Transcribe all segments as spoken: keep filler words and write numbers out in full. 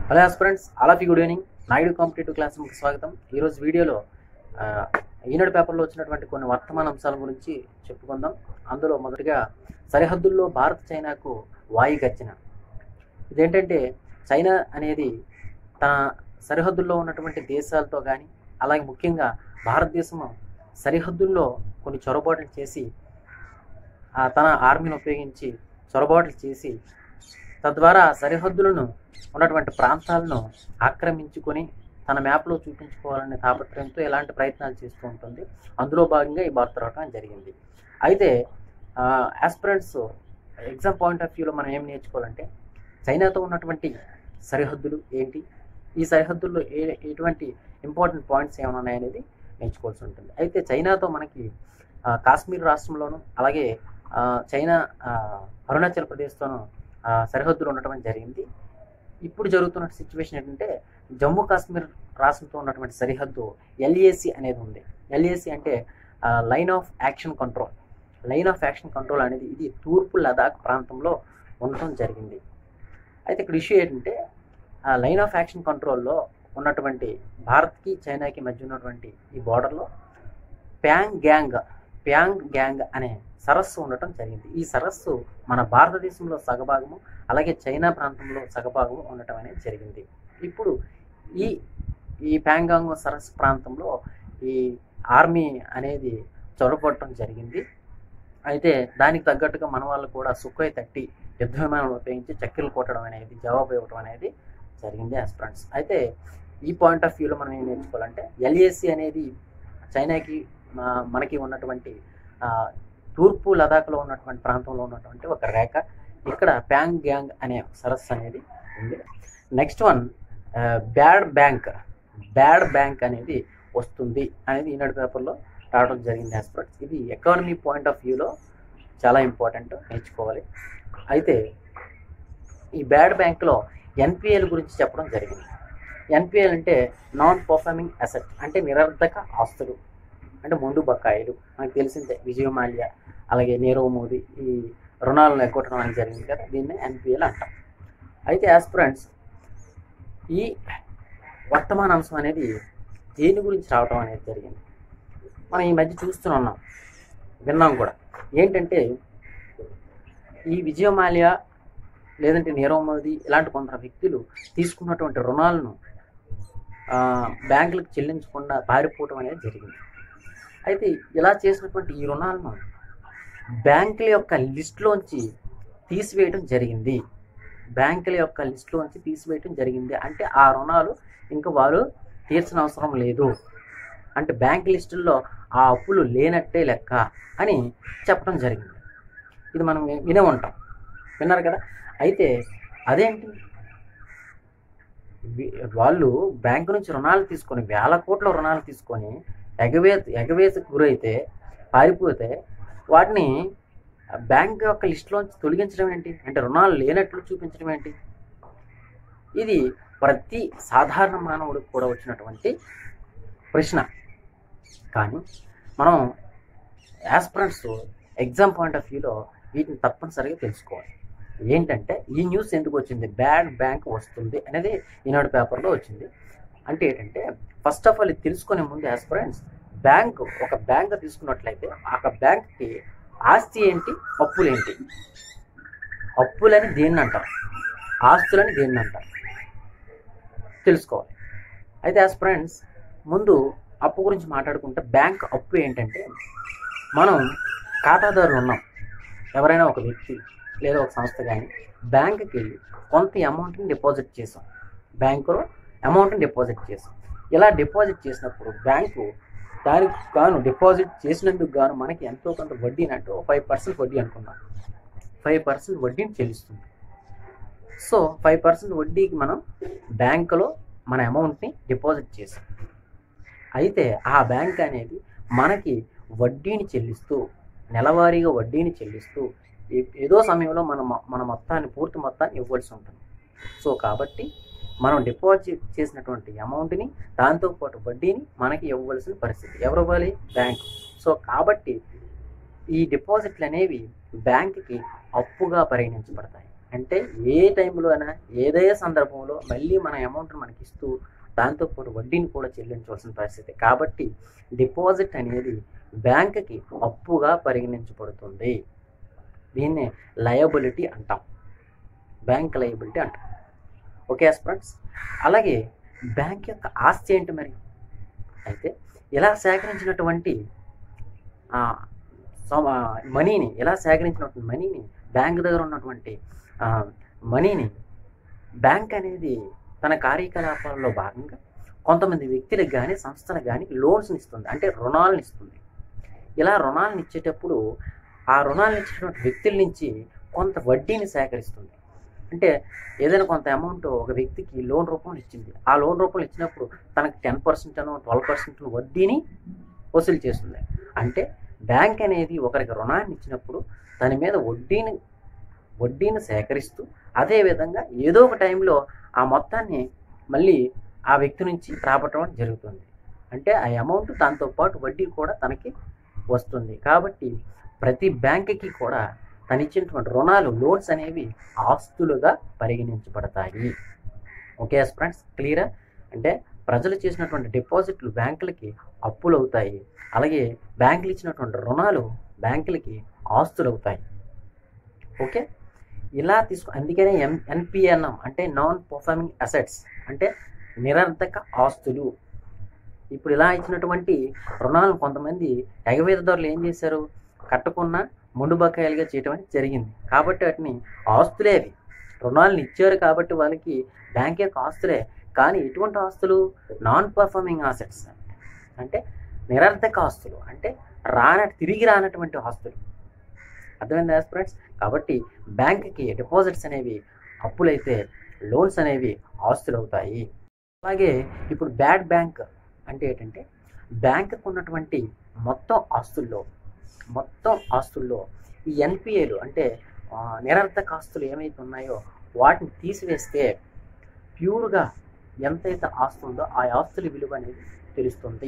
Hello aspirants, all of you good evening. Naidu competitive class రూమ్కి స్వాగతం. ఈరోజు వీడియోలో ఈనాడు పేపర్లో వచ్చినటువంటి కొన్ని వర్తమాన అంశాల గురించి చెప్పుకుందాం. అందులో మొదటిగా సరిహద్దుల్లో భారత్ చైనాకు వాయు గర్జన. ఇదేంటంటే చైనా అనేది తన సరిహద్దుల్లో ఉన్నటువంటి దేశాలతో కానీ, అలాగే ముఖ్యంగా భారతదేశం సరిహద్దుల్లో కొన్ని చొరబాట్లు చేసి తన ఆర్మీని ఉపయోగించి చొరబాట్లు చేసి తద్వారా సరిహద్దులను ఉన్నటువంటి ప్రాంతాలను ఆక్రమించుకొని తన మ్యాప్లో చూపించుకోవాలనే తాపత్రయంతో ఎలాంటి ప్రయత్నాలు చేస్తూ ఉంటుంది. అందులో భాగంగా ఈ భారత రావడం జరిగింది. అయితే ఆస్పిరెంట్స్ ఎగ్జామ్ పాయింట్ ఆఫ్ వ్యూలో మనం ఏం నేర్చుకోవాలంటే చైనాతో ఉన్నటువంటి సరిహద్దులు ఏంటి, ఈ సరిహద్దుల్లో ఏ ఎటువంటి ఇంపార్టెంట్ పాయింట్స్ ఏమైనా ఉన్నాయనేది నేర్చుకోవాల్సి ఉంటుంది. అయితే చైనాతో మనకి కాశ్మీర్ రాష్ట్రంలోను, అలాగే చైనా అరుణాచల్ ప్రదేశ్తోనూ సరిహద్దులు ఉండటం జరిగింది. ఇప్పుడు జరుగుతున్న సిచ్యువేషన్ ఏంటంటే జమ్మూ కాశ్మీర్ రాష్ట్రంతో ఉన్నటువంటి సరిహద్దు ఎల్ఏసి అనేది ఉంది. ఎల్ఏసి అంటే line of action control. Line of action control అనేది ఇది తూర్పు లదాఖ్ ప్రాంతంలో ఉండటం జరిగింది. అయితే ఇక్కడ ఇష్యూ ఏంటంటే ఆ లైన్ ఆఫ్ యాక్షన్ కంట్రోల్లో ఉన్నటువంటి భారత్కి చైనాకి మధ్య ఉన్నటువంటి ఈ బార్డర్లో ప్యాంగ్ గ్యాంగ్ ప్యాంగ్ గ్యాంగ్ అనే సరస్సు ఉండటం జరిగింది. ఈ సరస్సు మన భారతదేశంలో సగభాగము, అలాగే చైనా ప్రాంతంలో సగభాగము ఉండటం అనేది జరిగింది. ఇప్పుడు ఈ ఈ ప్యాంగాంగ్ సరస్సు ప్రాంతంలో ఈ ఆర్మీ అనేది చొరబడటం జరిగింది. అయితే దానికి తగ్గట్టుగా మన వాళ్ళు కూడా సుఖోయ్ థర్టీ యుద్ధ విమానాలు ఉపయోగించి చక్కెలు కొట్టడం అనేది, జవాబు ఇవ్వడం అనేది జరిగింది ఆస్పిరెంట్స్. అయితే ఈ పాయింట్ ఆఫ్ వ్యూలో మనం ఏం నేర్చుకోవాలంటే ఎల్ఏసి అనేది చైనాకి మనకి ఉన్నటువంటి తూర్పు లదాఖ్లో ఉన్నటువంటి ప్రాంతంలో ఉన్నటువంటి ఒక రేఖ. ఇక్కడ ప్యాంగ్ గ్యాంగ్ అనే సరస్సు అనేది ఉంది. Next one bad bank bad bank అనేది వస్తుంది అనేది ఈనాడు పేపర్లో రావడం జరిగింది ఆస్పిరెంట్స్. ఇది ఎకానమీ పాయింట్ ఆఫ్ వ్యూలో చాలా ఇంపార్టెంట్, నేర్చుకోవాలి. అయితే ఈ బ్యాడ్ బ్యాంక్లో ఎన్పిఎల్ గురించి చెప్పడం జరిగింది. ఎన్పిఎల్ అంటే నాన్ పర్ఫార్మింగ్ అసెట్, అంటే నిరర్ధక ఆస్తులు, అంటే ముందు బకాయిలు. మనకు తెలిసిందే విజయ్ మాల్యా అలాగే నీరవ్ మోదీ ఈ రుణాలను ఎగ్గొట్టడం అనేది జరిగింది కదా, దీన్నే ఎన్పిఎల్ అంటాం. అయితే ఆస్పిరెంట్స్ ఈ వర్తమాన అంశం అనేది దేని గురించి రావడం అనేది జరిగింది మనం ఈ మధ్య చూస్తున్నాం, విన్నాం కూడా. ఏంటంటే ఈ విజయ్ మాల్యా లేదంటే నీరవ్ మోదీ ఇలాంటి కొందరు వ్యక్తులు తీసుకున్నటువంటి రుణాలను బ్యాంకులకు చెల్లించకుండా పారిపోవడం అనేది జరిగింది. అయితే ఇలా చేసినటువంటి ఈ రుణాలను బ్యాంకుల యొక్క లిస్టులోంచి తీసివేయడం జరిగింది. బ్యాంకుల యొక్క లిస్టులోంచి తీసివేయడం జరిగింది అంటే ఆ రుణాలు ఇంకా వారు తీర్చిన అవసరం లేదు, అంటే బ్యాంక్ లిస్టుల్లో ఆ అప్పులు లేనట్టే లెక్క అని చెప్పడం జరిగింది. ఇది మనం వినే ఉంటాం, విన్నారు కదా. అయితే అదేంటి, వాళ్ళు బ్యాంకు నుంచి రుణాలు తీసుకొని వేల కోట్ల రుణాలు తీసుకొని ఎగవే ఎగవేతకు గురైతే పారిపోతే వాటిని బ్యాంక్ యొక్క లిస్టులోంచి తొలగించడం ఏంటి, అంటే రుణాలు లేనట్లు చూపించడం ఏంటి? ఇది ప్రతి సాధారణ మానవుడికి కూడా వచ్చినటువంటి ప్రశ్న. కానీ మనం ఆస్పిరెంట్స్ ఎగ్జామ్ పాయింట్ ఆఫ్ వ్యూలో వీటిని తప్పనిసరిగా తెలుసుకోవాలి. ఏంటంటే ఈ న్యూస్ ఎందుకు వచ్చింది, బ్యాడ్ బ్యాంక్ వస్తుంది అనేది ఈనాడు పేపర్లో వచ్చింది. అంటే ఏంటంటే ఫస్ట్ ఆఫ్ ఆల్ ఇది తెలుసుకునే ముందు ఆస్పిరెంట్స్ బ్యాంక్ ఒక బ్యాంక్ తీసుకున్నట్లయితే ఆ బ్యాంక్కి ఆస్తి ఏంటి, అప్పులేంటి? అప్పులని దేన్ని అంటారు, ఆస్తులని దేన్ని అంటారు తెలుసుకోవాలి. అయితే ఆస్పిరెంట్స్ ముందు అప్పు గురించి మాట్లాడుకుంటే బ్యాంక్ అప్పు ఏంటంటే మనం ఖాతాదారులు ఉన్నాం, ఎవరైనా ఒక వ్యక్తి లేదా ఒక సంస్థ కానీ బ్యాంకుకి వెళ్ళి కొంత అమౌంట్ని డిపాజిట్ చేసాం, బ్యాంకులో అమౌంట్ని డిపాజిట్ చేసాం. ఇలా డిపాజిట్ చేసినప్పుడు బ్యాంకు దానికి గాను డిపాజిట్ చేసినందుకు గాను మనకి ఎంతో కొంత వడ్డీని, అంటే ఫైవ్ పర్సెంట్ వడ్డీ అనుకున్నాం, ఫైవ్ పర్సెంట్ వడ్డీని చెల్లిస్తుంది. సో ఫైవ్ పర్సెంట్ వడ్డీకి మనం బ్యాంకులో మన అమౌంట్ని డిపాజిట్ చేసాం. అయితే ఆ బ్యాంక్ అనేది మనకి వడ్డీని చెల్లిస్తూ, నెలవారీగా వడ్డీని చెల్లిస్తూ ఏదో సమయంలో మన మన మొత్తాన్ని పూర్తి మొత్తాన్ని ఇవ్వాల్సి ఉంటుంది. సో కాబట్టి మనం డిపాజిట్ చేసినటువంటి అమౌంట్ని దాంతోపాటు వడ్డీని మనకి ఇవ్వవలసిన పరిస్థితి. ఎవరు ఇవ్వాలి? బ్యాంకు. సో కాబట్టి ఈ డిపాజిట్లు అనేవి బ్యాంకుకి అప్పుగా పరిగణించబడతాయి. అంటే ఏ టైంలో అయినా ఏదే సందర్భంలో మళ్ళీ మన అమౌంట్ మనకి ఇస్తూ దాంతోపాటు వడ్డీని కూడా చెల్లించవలసిన పరిస్థితి. కాబట్టి డిపాజిట్ అనేది బ్యాంకుకి అప్పుగా పరిగణించబడుతుంది. దీన్నే లయబిలిటీ అంటాం, బ్యాంక్ లయబిలిటీ అంటాం. ఓకే ఫ్రెండ్స్, అలాగే బ్యాంక్ యొక్క ఆస్తి ఏంటి మరి? అయితే ఇలా సేకరించినటువంటి మనీని ఇలా సేకరించినటువంటి మనీని బ్యాంక్ దగ్గర ఉన్నటువంటి మనీని బ్యాంక్ అనేది తన కార్యకలాపాలలో భాగంగా కొంతమంది వ్యక్తులకు కానీ సంస్థలకు కానీ లోన్స్ని ఇస్తుంది, అంటే రుణాలను ఇస్తుంది. ఇలా రుణాలను ఇచ్చేటప్పుడు ఆ రుణాలను ఇచ్చేటువంటి వ్యక్తుల నుంచి కొంత వడ్డీని సేకరిస్తుంది. అంటే ఏదైనా కొంత అమౌంట్ ఒక వ్యక్తికి లోన్ రూపంలో ఇచ్చింది, ఆ లోన్ రూపంలో ఇచ్చినప్పుడు తనకు టెన్ పర్సెంట్ అనో ట్వెల్వ్ పర్సెంట్ వడ్డీని వసూలు చేస్తుంది. అంటే బ్యాంక్ అనేది ఒకరికి రుణాన్ని ఇచ్చినప్పుడు దాని మీద వడ్డీని వడ్డీని సేకరిస్తూ అదేవిధంగా ఏదో ఒక టైంలో ఆ మొత్తాన్ని మళ్ళీ ఆ వ్యక్తి నుంచి రాబట్టడం జరుగుతుంది. అంటే ఆ అమౌంట్ దాంతోపాటు వడ్డీ కూడా తనకి వస్తుంది. కాబట్టి ప్రతి బ్యాంకుకి కూడా తను ఇచ్చినటువంటి రుణాలు లోన్స్ అనేవి ఆస్తులుగా పరిగణించబడతాయి. ఓకే ఫ్రెండ్స్, క్లియరా? అంటే ప్రజలు చేసినటువంటి డిపాజిట్లు బ్యాంకులకి అప్పులు అవుతాయి, అలాగే బ్యాంకులు ఇచ్చినటువంటి రుణాలు బ్యాంకులకి ఆస్తులు అవుతాయి. ఓకే, ఇలా తీసుకు అందుకనే ఎం ఎన్పిఏ అన్నాం, అంటే నాన్ పర్ఫార్మింగ్ అసెట్స్, అంటే నిరర్ధక ఆస్తులు. ఇప్పుడు ఇలా ఇచ్చినటువంటి రుణాలను కొంతమంది ఎగవేతదారులు ఏం చేశారు, కట్టకున్న ముందు బకాయిలుగా చేయటం అనేది జరిగింది. కాబట్టి వాటిని ఆస్తులే, అవి రుణాలను ఇచ్చారు కాబట్టి వాళ్ళకి బ్యాంక్ యొక్క ఆస్తులే. కానీ ఎటువంటి ఆస్తులు? నాన్ పర్ఫార్మింగ్ అసెట్స్, అంటే నిరర్ధక ఆస్తులు, అంటే రాన తిరిగి రానటువంటి ఆస్తులు. అర్థమైందా ఫ్రెండ్స్? కాబట్టి బ్యాంక్కి డిపాజిట్స్ అనేవి అప్పులైతే లోన్స్ అనేవి ఆస్తులు అవుతాయి. అలాగే ఇప్పుడు బ్యాడ్ బ్యాంక్ అంటే ఏంటంటే బ్యాంకుకు ఉన్నటువంటి మొత్తం ఆస్తుల్లో మొత్తం ఆస్తుల్లో ఈ ఎన్పిఏలు అంటే నిరర్ధక ఆస్తులు ఏమైతే ఉన్నాయో వాటిని తీసివేస్తే ప్యూర్గా ఎంతైతే ఆస్తి ఉందో ఆ ఆస్తుల విలువ అనేది తెలుస్తుంది.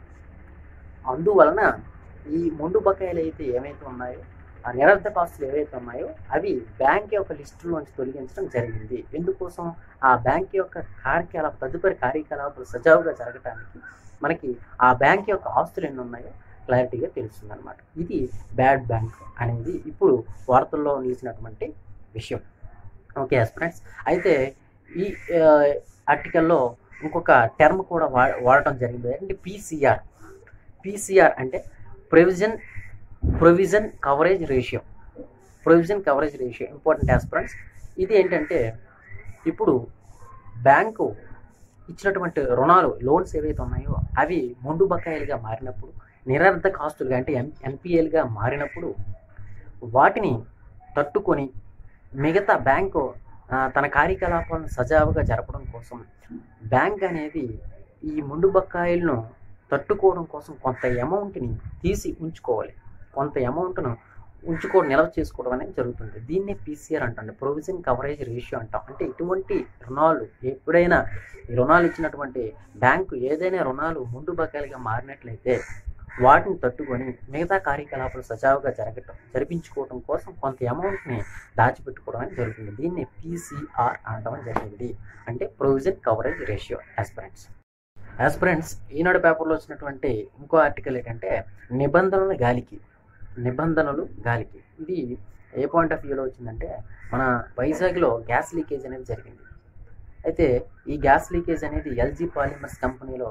అందువలన ఈ మొండు బకాయిలు అయితే ఏమైతే ఉన్నాయో ఆ నిరర్ధక ఆస్తులు ఏవైతే ఉన్నాయో అవి బ్యాంక్ యొక్క లిస్టులోంచి తొలగించడం జరిగింది. ఎందుకోసం? ఆ బ్యాంక్ యొక్క కార్యకలాప తదుపరి కార్యకలాపాలు సజావుగా జరగటానికి మనకి ఆ బ్యాంక్ యొక్క ఆస్తులు ఎన్ని ఉన్నాయో క్లారిటీగా తెలుస్తుంది అనమాట. ఇది బ్యాడ్ బ్యాంక్ అనేది ఇప్పుడు వార్తల్లో నిలిచినటువంటి విషయం. ఓకే ఫ్రెండ్స్, అయితే ఈ ఆర్టికల్లో ఇంకొక టర్మ్ కూడా వా వాడటం జరిగింది, అంటే పీసీఆర్. పీసీఆర్ అంటే provision provision coverage ratio. Provision coverage ratio important aspirants. ఇది ఏంటంటే ఇప్పుడు బ్యాంకు ఇచ్చినటువంటి రుణాలు లోన్స్ ఏవైతే ఉన్నాయో అవి మొండు బకాయిలుగా మారినప్పుడు, నిరర్ధక ఆస్తులుగా అంటే ఎన్ ఎన్పిఎల్గా మారినప్పుడు వాటిని తట్టుకొని మిగతా బ్యాంకు తన కార్యకలాపాలను సజావుగా జరపడం కోసం బ్యాంక్ అనేది ఈ మొండు బకాయిలను తట్టుకోవడం కోసం కొంత అమౌంట్ని తీసి ఉంచుకోవాలి, కొంత అమౌంట్ను ఉంచుకోవడం నిల్వ చేసుకోవడం అనేది జరుగుతుంది. దీన్నే పీసీఆర్ అంటాం, ప్రొవిజన్ కవరేజ్ రేషియో అంటాం. అంటే ఇటువంటి రుణాలు ఎప్పుడైనా ఈ రుణాలు ఇచ్చినటువంటి బ్యాంకు ఏదైనా రుణాలు ముందు బకాయిలుగా మారినట్లయితే వాటిని తట్టుకొని మిగతా కార్యకలాపాలు సజావుగా జరగటం జరిపించుకోవడం కోసం కొంత అమౌంట్ని దాచిపెట్టుకోవడం అనేది జరుగుతుంది. దీన్ని పీసీఆర్ అనడం జరిగింది, అంటే provision coverage ratio. Aspirants aspirants Eenadu పేపర్లో వచ్చినటువంటి ఇంకో ఆర్టికల్ ఏంటంటే నిబంధనల గాలికి నిబంధనలు గాలికి ఇది ఏ పాయింట్ ఆఫ్ వ్యూలో వచ్చిందంటే మన వైజాగ్లో గ్యాస్ లీకేజ్ అనేది జరిగింది. అయితే ఈ గ్యాస్ లీకేజ్ అనేది ఎల్జీ పాలిమర్స్ కంపెనీలో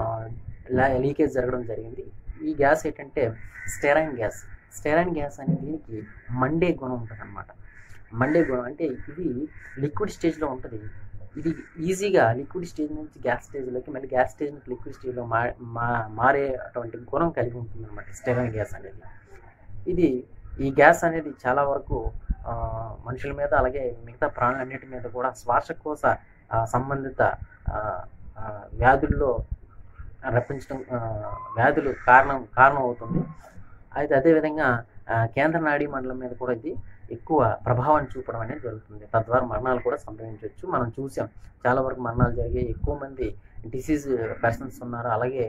లీకేజ్ జరగడం జరిగింది. ఈ గ్యాస్ ఏంటంటే స్టెరైన్ గ్యాస్. స్టెరైన్ గ్యాస్ అనే దీనికి మండే గుణం ఉంటుంది అన్నమాట. మండే గుణం అంటే ఇది లిక్విడ్ స్టేజ్లో ఉంటుంది. ఇది ఈజీగా లిక్విడ్ స్టేజ్ నుంచి గ్యాస్ స్టేజ్లోకి మళ్ళీ గ్యాస్ స్టేజ్ నుంచి లిక్విడ్ స్టేజ్లో మా మారేటువంటి గుణం కలిగి ఉంటుంది అన్నమాట స్టెరైన్ గ్యాస్ అనేది. ఇది ఈ గ్యాస్ అనేది చాలా వరకు మనుషుల మీద అలాగే మిగతా ప్రాణులన్నిటి మీద కూడా శ్వాసకోశ సంబంధిత వ్యాధుల్లో రప్పించడం వ్యాధులు కారణం కారణం అవుతుంది. అయితే అదేవిధంగా కేంద్ర నాడీ మండలం మీద కూడా ఇది ఎక్కువ ప్రభావాన్ని చూపడం అనేది జరుగుతుంది. తద్వారా మరణాలు కూడా సంభవించవచ్చు. మనం చూసాం చాలా వరకు మరణాలు జరిగాయి, ఎక్కువ మంది డిసీజ్ పర్సన్స్ ఉన్నారు. అలాగే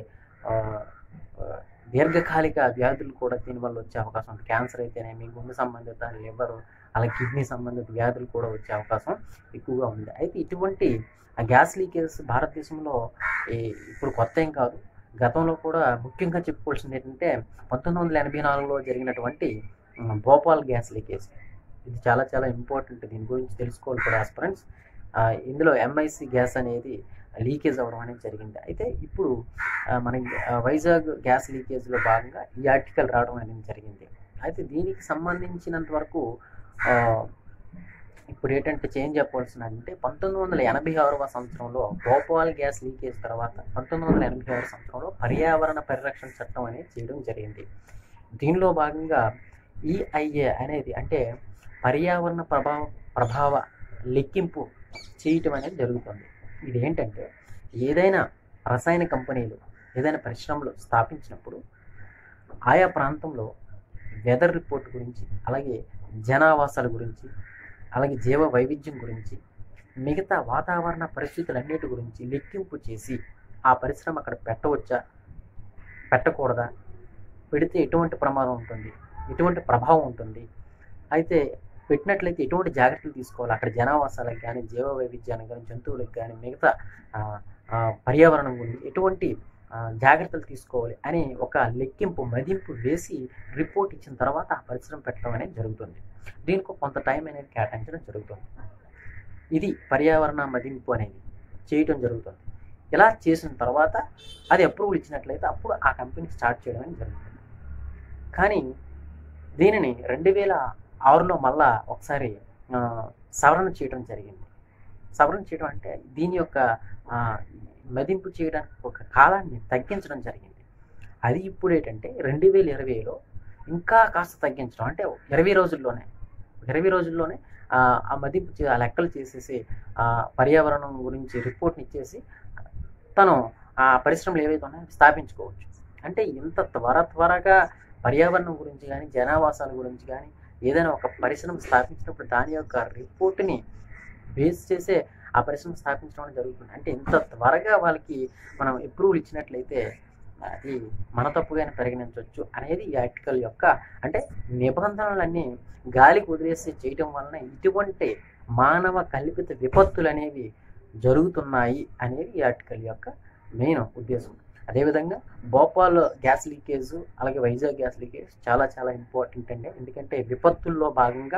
దీర్ఘకాలిక వ్యాధులు కూడా దీనివల్ల వచ్చే అవకాశం ఉంది. క్యాన్సర్ అయితేనేమి, గుండె సంబంధిత, లివర్, అలాగే కిడ్నీ సంబంధిత వ్యాధులు కూడా వచ్చే అవకాశం ఎక్కువగా ఉంది. అయితే ఇటువంటి ఆ గ్యాస్ లీకేజ్ భారతదేశంలో ఇప్పుడు కొత్త ఏం కాదు. గతంలో కూడా ముఖ్యంగా చెప్పుకోవాల్సింది ఏంటంటే పంతొమ్మిది వందల ఎనభై నాలుగులో జరిగినటువంటి భోపాల్ గ్యాస్ లీకేజ్. ఇది చాలా చాలా ఇంపార్టెంట్. దీని గురించి తెలుసుకోవాలి కూడా ఆస్పిరెంట్స్. ఇందులో ఎంఐసి గ్యాస్ అనేది లీకేజ్ అవ్వడం అనేది జరిగింది. అయితే ఇప్పుడు మన వైజాగ్ గ్యాస్ లీకేజ్లో భాగంగా ఈ ఆర్టికల్ రావడం అనేది జరిగింది. అయితే దీనికి సంబంధించినంత వరకు ఇప్పుడు ఏంటంటే చేంజ్ చెప్పవలసిన అంటే పంతొమ్మిది వందల ఎనభై ఆరవ సంవత్సరంలో భోపాల్ గ్యాస్ లీకేజ్ తర్వాత పంతొమ్మిది వందల ఎనభై ఆరు సంవత్సరంలో పర్యావరణ పరిరక్షణ చట్టం అనేది చేయడం జరిగింది. దీనిలో భాగంగా ఈఐఏ అనేది అంటే పర్యావరణ ప్రభావ ప్రభావ లెక్కింపు చేయటం అనేది జరుగుతుంది. ఇది ఏంటంటే ఏదైనా రసాయన కంపెనీలు ఏదైనా పరిశ్రమలు స్థాపించినప్పుడు ఆయా ప్రాంతంలో వెదర్ రిపోర్ట్ గురించి, అలాగే జనావాసాల గురించి, అలాగే జీవ వైవిధ్యం గురించి, మిగతా వాతావరణ పరిస్థితులన్నిటి గురించి లెక్కింపు చేసి ఆ పరిశ్రమ అక్కడ పెట్టవచ్చా, పెట్టకూడదా, పెడితే ఎటువంటి ప్రమాదం ఉంటుంది, ఎటువంటి ప్రభావం ఉంటుంది, అయితే పెట్టినట్లయితే ఎటువంటి జాగ్రత్తలు తీసుకోవాలి, అక్కడ జనావాసాలకు కానీ, జీవ వైవిధ్యానికి కానీ, జంతువులకు కానీ, మిగతా పర్యావరణం గురించి ఎటువంటి జాగ్రత్తలు తీసుకోవాలి అని ఒక లెక్కింపు మదింపు వేసి రిపోర్ట్ ఇచ్చిన తర్వాత ఆ పరిశ్రమ పెట్టడం అనేది జరుగుతుంది. దీనికి కొంత టైం అనేది కేటాయించడం జరుగుతుంది. ఇది పర్యావరణ మదింపు అనేది చేయటం జరుగుతుంది. ఇలా చేసిన తర్వాత అది అప్రూవల్ ఇచ్చినట్లయితే అప్పుడు ఆ కంపెనీ స్టార్ట్ చేయడం అనేది జరుగుతుంది. కానీ దీనిని రెండు వేల ఆరులో మళ్ళా ఒకసారి సవరణ చేయడం జరిగింది. సవరణ చేయడం అంటే దీని యొక్క మదింపు చేయడానికి ఒక కాలాన్ని తగ్గించడం జరిగింది. అది ఇప్పుడు ఏంటంటే రెండు వేల ఇరవైలో ఇంకా కాస్త తగ్గించడం, అంటే ఇరవై రోజుల్లోనే ఇరవై రోజుల్లోనే ఆ మదింపు ఆ లెక్కలు చేసేసి ఆ పర్యావరణం గురించి రిపోర్ట్ని ఇచ్చేసి తను ఆ పరిశ్రమలు ఏవైతే ఉన్నాయో స్థాపించుకోవచ్చు. అంటే ఇంత త్వర త్వరగా పర్యావరణం గురించి కానీ, జనావాసాల గురించి కానీ ఏదైనా ఒక పరిశ్రమ స్థాపించినప్పుడు దాని యొక్క రిపోర్ట్ని బేస్ చేసే ఆ పరిశ్రమ స్థాపించడం జరుగుతుంది. అంటే ఇంత త్వరగా వాళ్ళకి మనం అప్రూవల్ ఇచ్చినట్లయితే అది మన తప్పుగానే పరిగణించవచ్చు అనేది ఈ ఆర్టికల్ యొక్క అంటే నిబంధనలన్నీ గాలికి వదిలేసి చేయటం వలన ఇటువంటి మానవ కల్పిత విపత్తులు అనేవి జరుగుతున్నాయి అనేది ఈ ఆర్టికల్ యొక్క మెయిన్ ఉద్దేశం. అదేవిధంగా భోపాల్ గ్యాస్ లీకేజ్, అలాగే వైజాగ్ గ్యాస్ లీకేజ్ చాలా చాలా ఇంపార్టెంట్ అండి. ఎందుకంటే విపత్తుల్లో భాగంగా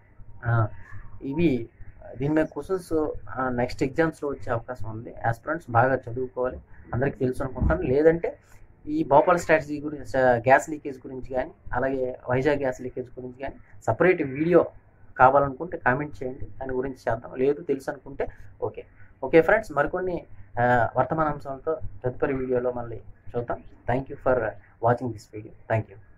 ఇవి దీని మీద క్వశ్చన్స్ నెక్స్ట్ ఎగ్జామ్స్లో వచ్చే అవకాశం ఉంది. ఆస్పిరెంట్స్ బాగా చదువుకోవాలి, అందరికీ తెలుసు అనుకుంటాను. లేదంటే ఈ భోపాల్ స్ట్రాటజీ గురించి, గ్యాస్ లీకేజ్ గురించి కానీ, అలాగే వైజాగ్ గ్యాస్ లీకేజ్ గురించి కానీ సపరేట్ వీడియో కావాలనుకుంటే కామెంట్ చేయండి, దాని గురించి చేద్దాం. లేదు తెలుసు అనుకుంటే ఓకే ఓకే ఫ్రెండ్స్, మరికొన్ని వర్తమాన అంశాలతో తదుపరి వీడియోలో మళ్ళీ చూద్దాం. Thank you for watching this video. Thank you.